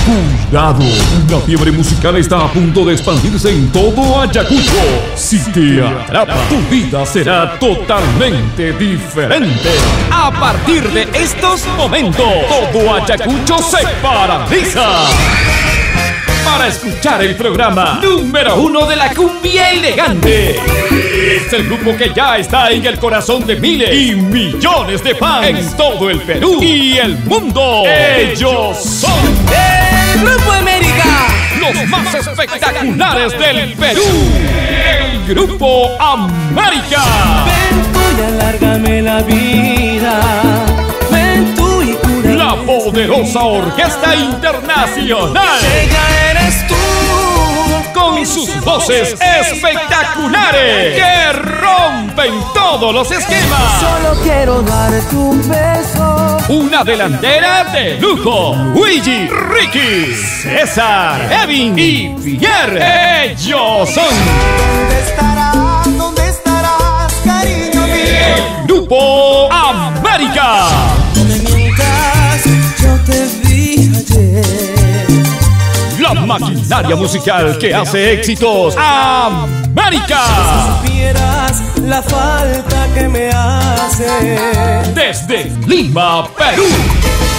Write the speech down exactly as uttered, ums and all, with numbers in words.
Cuidado, una fiebre musical está a punto de expandirse en todo Ayacucho. Si te atrapa, tu vida será totalmente diferente. A partir de estos momentos, todo Ayacucho se paraliza para escuchar el programa número uno de la cumbia elegante. Es el grupo que ya está en el corazón de miles y millones de fans en todo el Perú y el mundo. Ellos son el Grupo América, los más espectaculares del Perú. El Grupo América. Ven tú y alárgame la vida. Ven tú y cura la poderosa Orquesta Internacional. Ella eres tú. Con sus voces espectaculares que rompen todos los esquemas. Solo quiero darte un beso. Una delantera de lujo. Luigi, Ricky, César, Evin y Pierre. Ellos son. ¿Dónde estarás? ¿Dónde estarás, cariño mío? El Grupo América. No me mientas, yo te vi ayer. La maquinaria musical que hace éxitos. América. Si supieras la falta que me hace. Desde Lima, Perú.